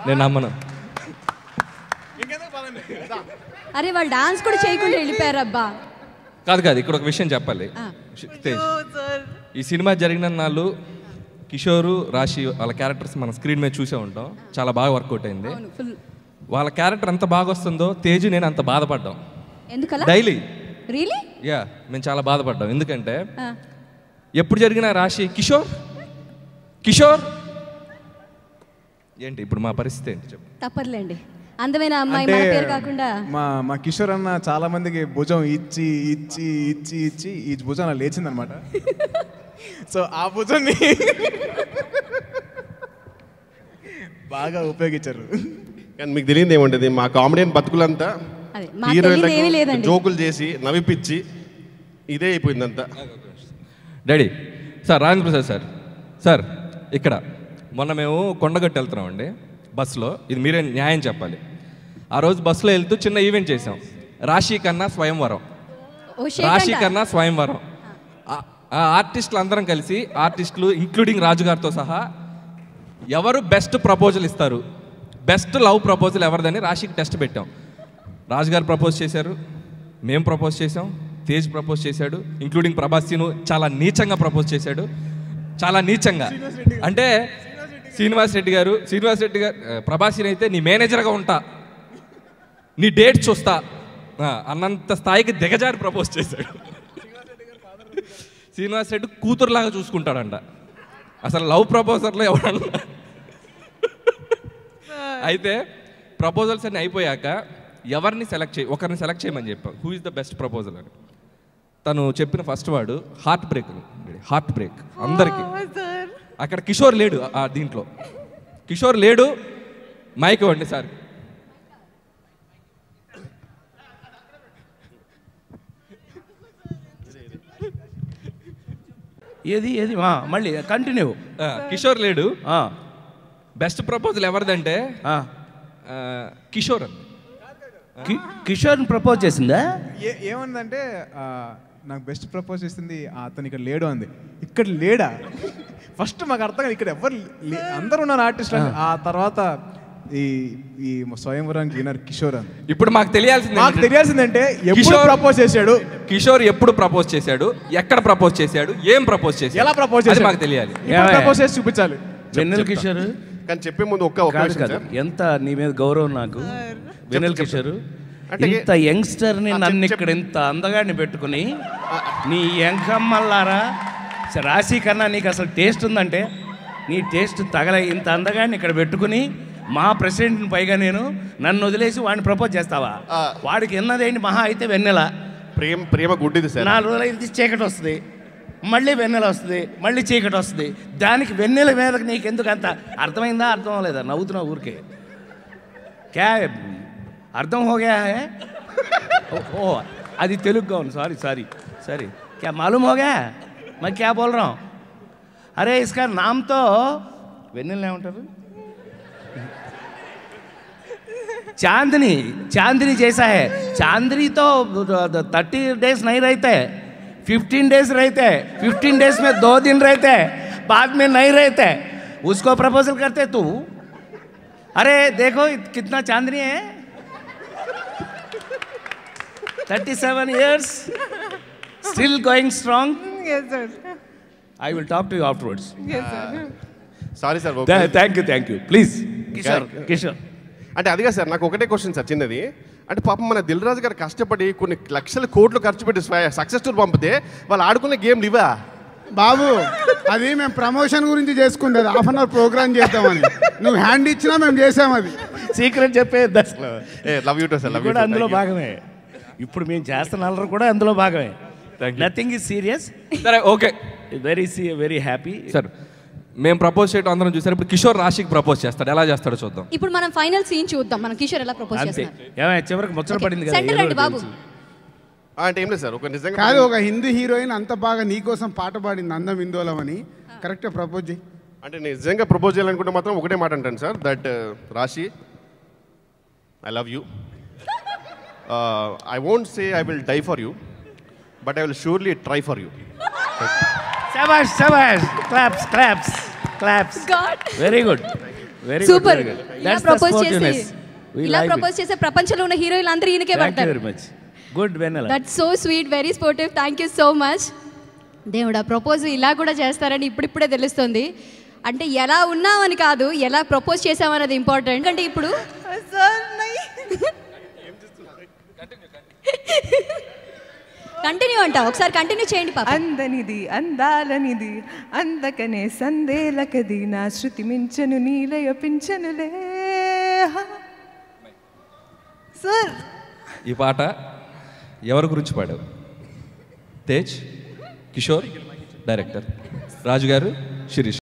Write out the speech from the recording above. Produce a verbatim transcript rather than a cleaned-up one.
నేను నమ్మను. అరే వాళ్ళు డాన్స్ కూడా చేయకుండా వెళ్ళిపోయారు అబ్బా. కాదు కాదు ఇక్కడ ఒక విషయం చెప్పాలి. ఈ సినిమా జరిగిన నాళ్ళు కిషోరు రాశి వాళ్ళ క్యారెక్టర్స్ మన స్క్రీన్ మీద చూసే ఉంటాం. చాలా బాగా వర్కౌట్ అయింది. వాళ్ళ క్యారెక్టర్ ఎంత బాగా వస్తుందో తేజు నేను అంత బాధపడ్డాం డైలీ. రియలీ? యా మేము చాలా బాధపడ్డాం. ఎందుకంటే ఎప్పుడు జరిగిన రాశి కిషోర్ కిషోర్ ఏంటి ఇప్పుడు మా పరిస్థితి ఏంటి చెప్పు. తప్పదులేండి, అందమైన అమ్మాయి మన పేరు కాకుండా మా మా కిషోర్ అన్న చాలా మందికి భుజం ఇచ్చి ఇచ్చి ఇచ్చి ఇచ్చి ఈ భుజం లేచింది అనమాట. సో ఆ భుజాన్ని బాగా ఉపయోగించారు. కానీ మీకు తెలియదు ఏముంటుంది, మా కామెడియన్ బతుకులంతా హీరోయిన్లకు జోకులు చేసి నవ్విపిచ్చి ఇదే అయిపోయిందంతా. Daddy sir Rajendra Prasad sir sir ఇక్కడ మొన్న మేము కొండగట్టు వెళ్తున్నామండి బస్సులో. ఇది మీరే న్యాయం చెప్పాలి. ఆ రోజు బస్సులో వెళ్తూ చిన్న ఈవెంట్ చేసాం. రాశి కన్నా స్వయంవరం, రాశి కన్నా స్వయంవరం. ఆ ఆర్టిస్టులు అందరం కలిసి, ఆర్టిస్టులు ఇంక్లూడింగ్ రాజుగారితో సహా, ఎవరు బెస్ట్ ప్రపోజల్ ఇస్తారు, బెస్ట్ లవ్ ప్రపోజల్ ఎవరిదని రాశికి టెస్ట్ పెట్టాం. రాజుగారు ప్రపోజ్ చేశారు, మేము ప్రపోజ్ చేసాం, తేజ్ ప్రపోజ్ చేశాడు, ఇంక్లూడింగ్ ప్రభాస్ సీను చాలా నీచంగా ప్రపోజ్ చేశాడు. చాలా నీచంగా అంటే శ్రీనివాస్ రెడ్డి గారు శ్రీనివాస్ రెడ్డి గారు ప్రభాసిని అయితే నీ మేనేజర్గా ఉంటా, నీ డేట్ చూస్తా అన్నంత స్థాయికి దిగజారి ప్రపోజ్ చేశాడు. శ్రీనివాస్ రెడ్డి కూతురులాగా చూసుకుంటాడంట. అసలు లవ్ ప్రపోజల్లో ఎవడన్నా. అయితే ప్రపోజల్స్ అన్నీ అయిపోయాక ఎవరిని సెలెక్ట్ చేయి ఒకరిని సెలెక్ట్ చేయమని చెప్పాం. Who is the best proposal అని. తను చెప్పిన ఫస్ట్ వాడు హార్ట్ బ్రేక్. హార్ట్ బ్రేక్ అందరికీ. అక్కడ కిషోర్ లేడు దీంట్లో, కిషోర్ లేడు. మైక్ ఇవ్వండి సార్. ఏది ఏది మళ్ళీ కంటిన్యూ. కిషోర్ లేడు. బెస్ట్ ప్రపోజల్ ఎవరిదంటే కిషోర్. కిషోర్ ప్రపోజ్ చేసిందా? ఏమందంటే నాకు బెస్ట్ ప్రపోజ్ చేసింది అతను ఇక్కడ లేడు అంది. ఇక్కడ లేడా? ఫస్ట్ మాకు అర్థం కాదు, ఇక్కడ ఎవరు అందరు ఉన్నారు ఆర్టిస్ట్. ఆ తర్వాత ఈ ఈ స్వయంవరానికి వినర్ కిషోర్ అని. ఇప్పుడు మాకు తెలియాల్సింది మాకు తెలియాల్సిందంటే ఎప్పుడు ప్రపోజ్ చేశాడు, కిషోర్ ఎప్పుడు ప్రపోజ్ చేశాడు, ఎక్కడ ప్రపోజ్ చేశాడు, ఏం ప్రపోజ్ చేశాడు, ఎలా ప్రపోజ్ చేశాడు మాకు తెలియాలి. ప్రపోజ్ చేసి చూపించాలి. వెన్నెల కిషోర్ కానీ చెప్పే ముందు ఒక్క ఒక్క ఎంత నీ మీద గౌరవం నాకు. వెన్నెల కిషోర్ ఇంత యంగ్స్టర్ని నన్ను ఇక్కడ ఇంత అందగాడిని పెట్టుకుని నీ ఎంకమ్మల్లారా రాశి కన్నా నీకు అసలు టేస్ట్ ఉందంటే నీ టేస్ట్ తగల ఇంత అందగాడిని ఇక్కడ పెట్టుకుని మా ప్రెసిడెంట్ని పైగా నేను నన్ను వదిలేసి వాడిని ప్రపోజ్ చేస్తావా? వాడికి ఎన్నదేంటి మహా అయితే వెన్నెల. ప్రేమ ప్రేమ గుడ్డిది సార్. నాలుగు రోజులు అయితే చీకటి వస్తుంది, మళ్ళీ వెన్నెల వస్తుంది, మళ్ళీ చీకటి వస్తుంది. దానికి వెన్నెల మీద నీకు ఎందుకు అంత అర్థమైందా? అర్థం అవ్వలేదా? నవ్వుతున్నావు ఊరికే. క్యా అర్థం హోగా హే? ఓ అది తెలుగు అవును. సారీ సారీ సారీ క్యా మాలూమ్ హోగా? मैं क्या बोल रहा हूँ? अरे इसका नाम तो వెన్నెల ఏమంటారు? चांदनी. चांदनी जैसा है. चांदनी तो थर्टी डेज नहीं रहते, फिफ्टीन डेज रहते, फिफ्टीन डेज में दो दिन रहते, बाद में नहीं रहते. उसको प्रपोजल करते तू. अरे देखो कितना चांदनी है. Thirty seven years still going strong. Yes sir. I will talk to you afterwards. Yes sir. Sorry sir. Thank you, thank you. Please Kishore Kishore అంటే అదిగా సార్ నాకు ఒకటే క్వశ్చన్ సార్ చిన్నది. అంటే పాపం మన దిల్ రాజు గారు కష్టపడి కొన్ని లక్షల కోట్లు ఖర్చు పెట్టి సక్సెస్ టూర్ పంపితే వాళ్ళు ఆడుకునే గేమ్లు ఇవా బాబు? అది మేము ప్రమోషన్ గురించి చేసుకుండేది, హాఫ్ అన్ అవర్ ప్రోగ్రామ్ చేద్దామని. నువ్వు హ్యాండ్ ఇచ్చినా మేము చేసాం. అది సీక్రెట్ చెప్పే love you too sir. Love you. అందులో భాగమే. ఇప్పుడు మేము చేస్తున్న అల్లరి కూడా అందులో భాగమే. Nothing is serious. సరే okay. Very very happy sir. మేము ప్రపోజ్ చేయడం అందరం చూసారు. ఇప్పుడు కిషోర్ రాశికి ప్రపోజ్ చేస్తాడు. ఎలా చేస్తాడో చూద్దాం. ఇప్పుడు మనం ఫైనల్ సీన్ చూద్దాం. మనం కిషోర్ ఎలా ప్రపోజ్ చేస్తాడు. ఏమై చివరికి ముచ్చట పడింది కదా. సెంటర్ రండి బాబు. అంటే ఏం లేదు సార్, ఒక నిజంగా కాదు, ఒక హిందీ హీరోయిన్ అంత బాగా నీకోసం పాట పాడింది అందం ఇందోలమని. కరెక్ట్గా ప్రపోజ్ చేయి. అంటే నిజంగా ప్రపోజ్ చేయాలనుకుంటే మాత్రం ఒకటే మాట అంటాను sir, that Raashi I love you. I won't say I will die for you, but I will surely try for you. శభాష్ శభాష్. Claps claps claps. Very good Very good, super very good. ఇలా That's the propose చేసి sportiveness. We ఇలా like it. Propose చేసే ప్రపంచంలో ఉన్న హీరోయిన్లు అందరూ ఈయనకే Thank you పడతారు. very much. Good Vennela. That's so sweet, very sportive. Thank you so much. దేవుడా, ప్రపోజ్ ఇలా కూడా చేస్తారని ఇప్పుడిప్పుడే తెలుస్తుంది. అంటే ఎలా ఉన్నామని కాదు, ఎలా ప్రపోజ్ చేసామన్నది ఇంపార్టెంట్. అంటే ఇప్పుడు కంటిన్యూ అంట, ఒకసారి కంటిన్యూ చేయండి పాప. అందనిది అందాలనిది అందకనే సందేలకది నా శృతి మించను నీలయ పింఛనులే. సార్ ఈ పాట ఎవరి గురించి పాడావు? తేజ్, కిషోర్, డైరెక్టర్ రాజు గారు, శిరీష్.